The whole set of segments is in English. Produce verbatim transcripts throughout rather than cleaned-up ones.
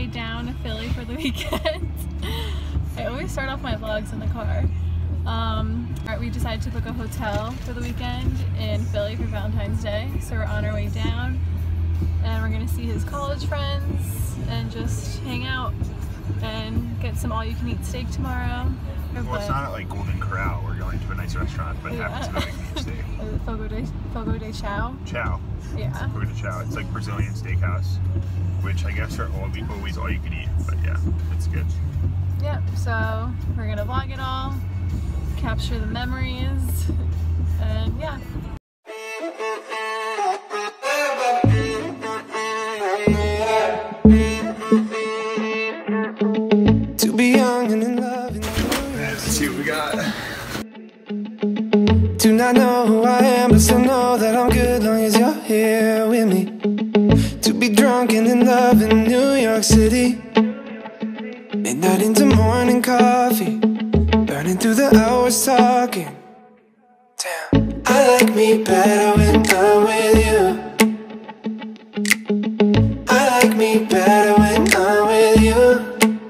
way down to Philly for the weekend. I always start off my vlogs in the car. Um, we decided to book a hotel for the weekend in Philly for Valentine's Day, so we're on our way down and we're gonna see his college friends and just hang out and get some all-you-can-eat steak tomorrow. Well, it's not at like Golden Corral. We're going to a nice restaurant, but yeah. happens to be all-you-can-eat steak. Fogo de Fogo de Chao. Chao. Yeah. Fogo de Chao. It's like Brazilian steakhouse, which I guess are all, always all you can eat. But yeah, it's good. Yep. So we're gonna vlog it all, capture the memories, and yeah. To be young and in love. Let's see what we got. Do not know who I am, but still know that I'm good long as you're here with me. To be drunk and in love in New York City. Midnight into morning coffee, burning through the hours talking. Damn, I like me better when I'm with you. I like me better when I'm with you.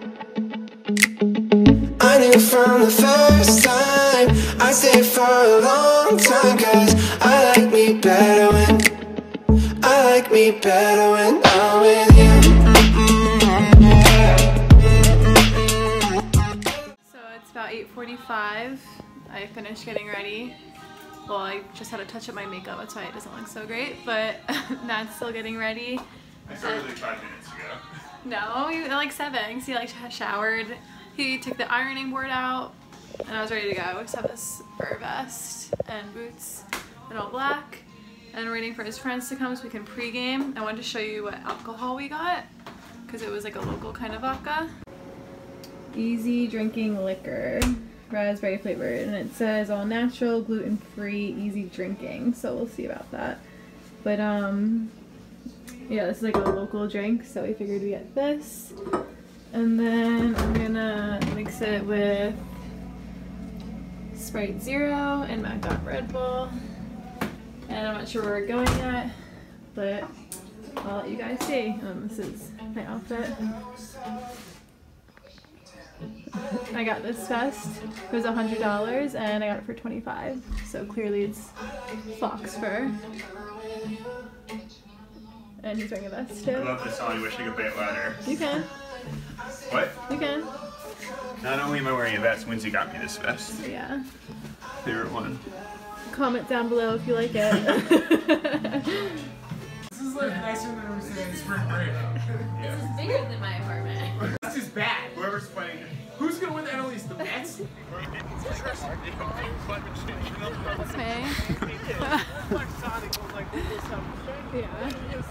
I knew from the first time I stayed for a long time, cause I like me better when I like me better when I'm with you. So it's about eight forty-five. I finished getting ready. Well, I just had to touch up my makeup, that's why it doesn't look so great, but Matt's still getting ready. I started like five minutes ago. No, he, like seven, because he like showered. He took the ironing board out, and I was ready to go. We just have this fur vest and boots and all black. And we're waiting for his friends to come so we can pregame. I wanted to show you what alcohol we got, because it was like a local kind of vodka. Easy drinking liquor, raspberry flavored, and it says all natural, gluten-free, easy drinking. So we'll see about that. But um, yeah, this is like a local drink, so we figured we get this. And then I'm gonna mix it with Sprite Zero and Mac Red Bull. And I'm not sure where we're going yet, but I'll let you guys see. Um, this is my outfit. I got this vest. It was a hundred dollars, and I got it for twenty-five dollars. So clearly it's fox fur. And he's wearing a vest too. I love this song. I wish I could play it louder. You can. What? You can. Not only am I wearing a vest, Lindsay got me this vest. Yeah. Favorite one. Comment down below if you like it. This is like nicer than we say in spring break. This is bigger than my apartment. This is bad. Whoever's playing it. Who's gonna win the N L East? The Mets? That's me. Yeah.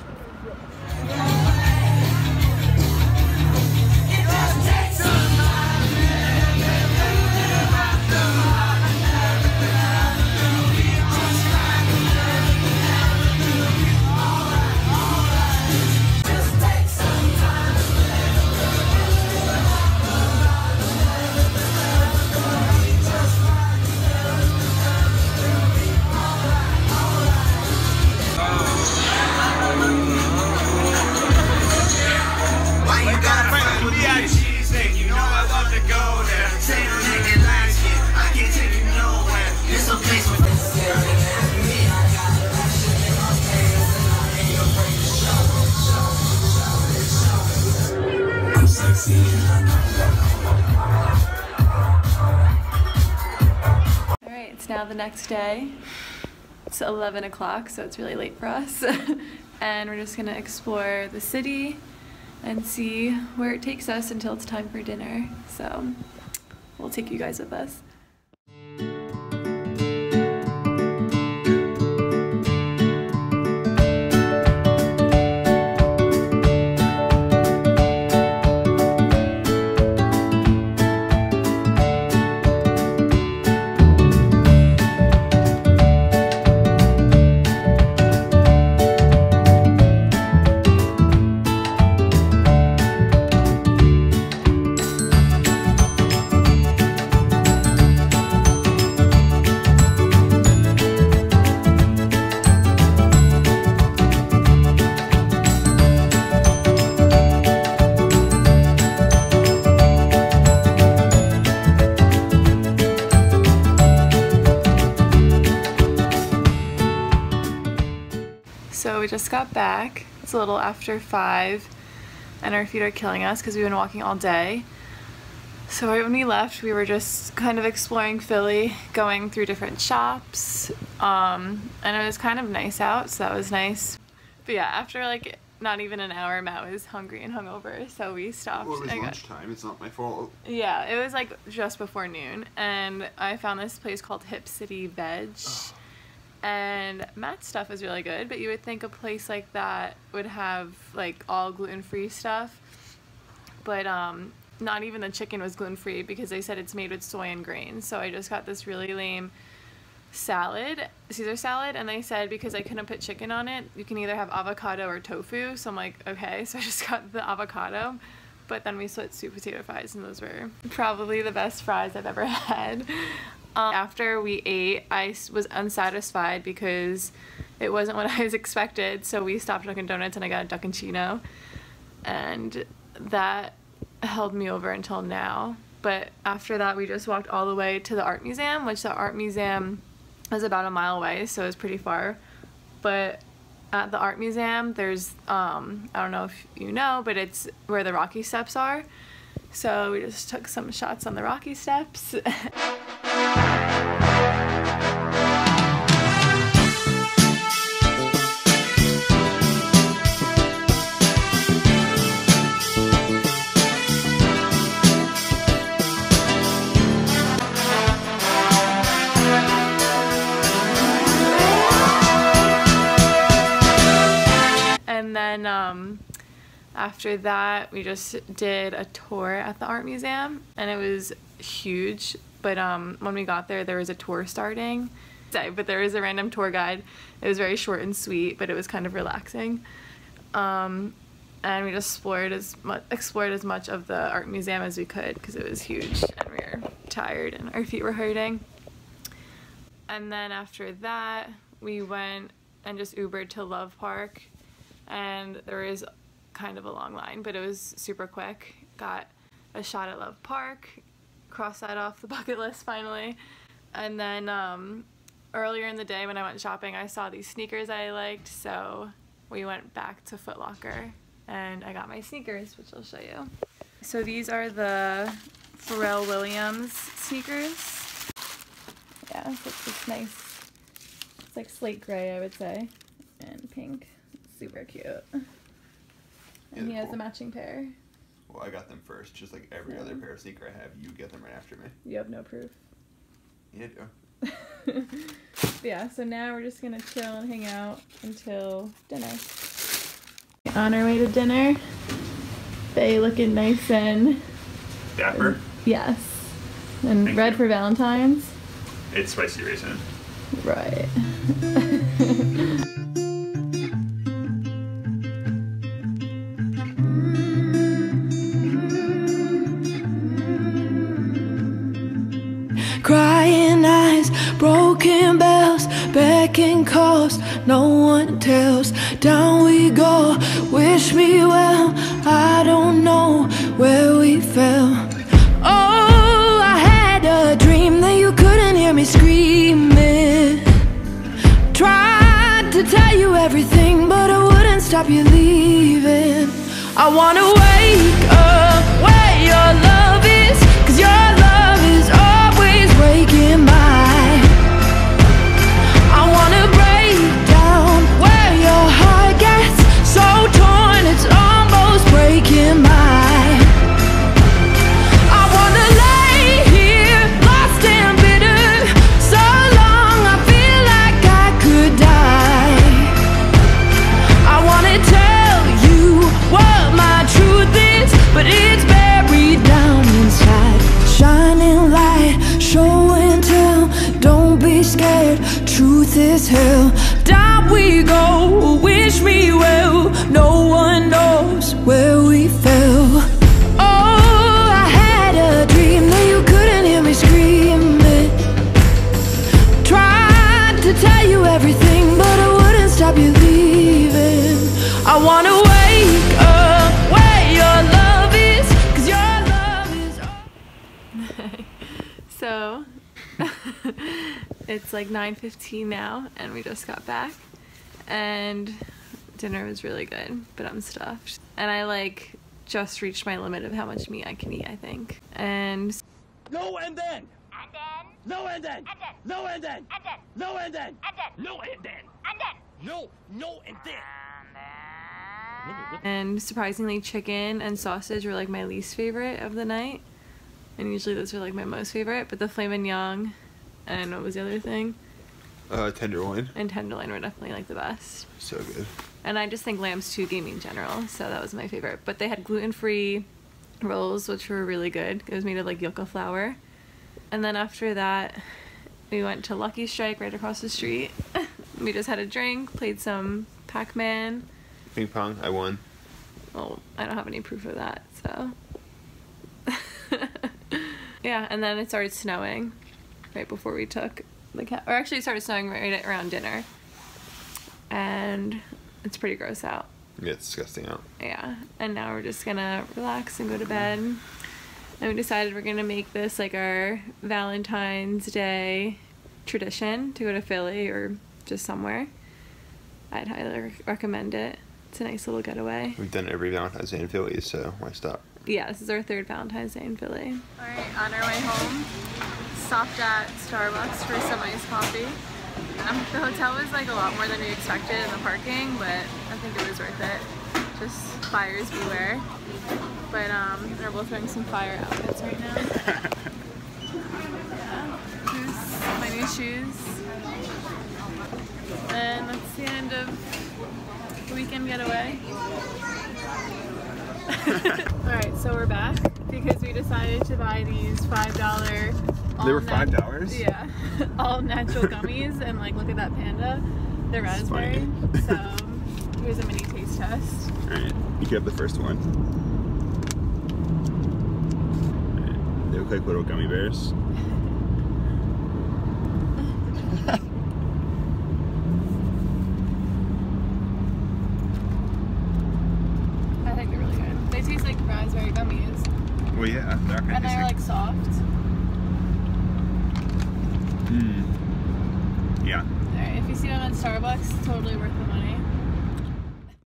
Alright, it's now the next day. It's eleven o'clock, so it's really late for us. And we're just gonna explore the city and see where it takes us until it's time for dinner. So we'll take you guys with us. So we just got back. It's a little after five and our feet are killing us because we've been walking all day. So right when we left, we were just kind of exploring Philly, going through different shops, um, and it was kind of nice out, so that was nice. But yeah, after like not even an hour, Matt was hungry and hungover, so we stopped. Well, it was and got- lunchtime. It's not my fault. Yeah, it was like just before noon, and I found this place called Hip City Veg, and Matt's stuff is really good, but you would think a place like that would have like all gluten-free stuff, but um, not even the chicken was gluten-free because they said it's made with soy and grains. So I just got this really lame salad, Caesar salad, and they said because I couldn't put chicken on it, you can either have avocado or tofu. So I'm like, okay, so I just got the avocado, but then we split sweet potato fries, and those were probably the best fries I've ever had. Um, after we ate, I was unsatisfied because it wasn't what I was expected, so we stopped at Dunkin' Donuts and I got a Duckincino, and that held me over until now. But after that, we just walked all the way to the art museum, which the art museum is about a mile away, so it's pretty far. But at the art museum, there's um I don't know if you know, but it's where the Rocky Steps are, so we just took some shots on the Rocky Steps. And then um, after that, we just did a tour at the art museum, and it was huge. But um, when we got there, there was a tour starting. But there was a random tour guide. It was very short and sweet, but it was kind of relaxing. Um, and we just explored as much, explored as much of the art museum as we could because it was huge, and we were tired and our feet were hurting. And then after that, we went and just Ubered to Love Park. And there was kind of a long line, but it was super quick. Got a shot at Love Park, crossed that off the bucket list finally. And then um, earlier in the day when I went shopping, I saw these sneakers I liked, so we went back to Foot Locker and I got my sneakers, which I'll show you. So these are the Pharrell Williams sneakers. Yeah, so it's this nice, it's like slate gray, I would say, and pink. Super cute. And Yeah, he has cool. a matching pair. Well, I got them first, just like every Yeah. other pair of sneaker I have. You get them right after me. You have no proof. Yeah, I do. Yeah, so now we're just gonna chill and hang out until dinner. On our way to dinner, they looking nice and Dapper. yes, and Thank red you. for Valentine's. It's spicy raisin. Right. Crying eyes, broken bells, beckon calls, no one tells. Down we go, wish me well, I don't know where we fell. Oh, I had a dream that you couldn't hear me screaming. Tried to tell you everything, but I wouldn't stop you leaving. I wanna wake up where your love is, 'cause your love is always breaking mine. I wanna break down where your heart gets so torn it's almost breaking mine. I wanna lay here lost and bitter so long I feel like I could die. I wanna tell you what my truth is, but it's buried down inside. Shining light, show and tell, don't be scared, truth is hell. Down we go, wish me well, no one knows where we fell. Oh, I had a dream that you couldn't hear me screaming. Tried to tell you everything, but I wouldn't stop you leaving. I wanna wake up where your love is, 'cause your love is all. So it's like nine fifteen now, and we just got back, and dinner was really good, but I'm stuffed. And I like just reached my limit of how much meat I can eat, I think. And No and then. And then. No and then. And then. No and then. And then. No and then. And then. No and then. And then. No, no and then. And surprisingly, chicken and sausage were like my least favorite of the night. And usually those are like my most favorite. But the filet mignon and what was the other thing? Uh, tenderloin. And tenderloin were definitely like the best. So good. And I just think lamb's too gamey in general, so that was my favorite. But they had gluten-free rolls, which were really good. It was made of like yucca flour. And then after that, we went to Lucky Strike right across the street. We just had a drink, played some Pac-Man. Ping pong, I won. Well, I don't have any proof of that, so. Yeah, and then it started snowing right before we took the cat. Or actually, it started snowing right around dinner. And it's pretty gross out. Yeah, it's disgusting out. Yeah, and now we're just gonna relax and go to bed. And we decided we're gonna make this like our Valentine's Day tradition to go to Philly or just somewhere. I'd highly rec- recommend it. It's a nice little getaway. We've done every Valentine's Day in Philly, so why stop? Yeah, this is our third Valentine's Day in Philly. Alright, on our way home, stopped at Starbucks for some iced coffee. Um, the hotel was like a lot more than we expected in the parking, but I think it was worth it. Just buyers beware. But um, they're both wearing some fire outfits right now. Yeah, here's my new shoes. And that's the end of the weekend getaway. Alright, so we're back because we decided to buy these five dollar They were five dollars? Yeah, all natural gummies, and like look at that panda, the raspberry. So here's a mini taste test. Alright, you can have the first one. Right. They look like little gummy bears. I think they're really good. They taste like raspberry gummies. Well, yeah, they're kind And of they're like soft. Mm. Yeah. Alright, if you see them at Starbucks, totally worth the money.